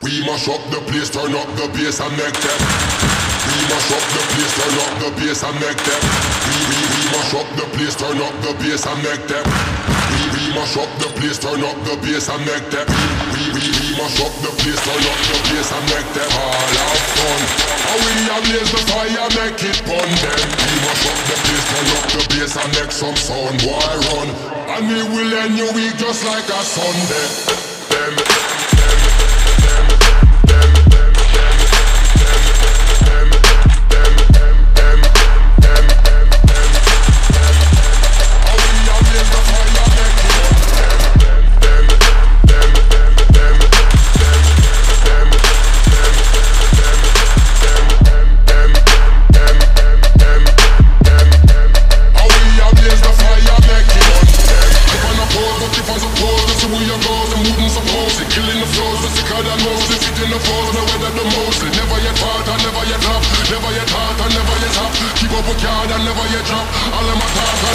We mash up the place, turn up the bass and make them. We mash up the place, turn up the bass and make them. We mash up the place, turn up the bass and make them. We mash up the place, turn up the bass and make them. We mash up the place, turn up the bass and make them all have fun. And we ablaze the fire, make it burn them. We mash up the place, turn up the bass and make some sound, boy run. And we will end your week just like a Sunday. Never yet hot and never yet hot. Keep up with God and never yet drop. All of my thoughts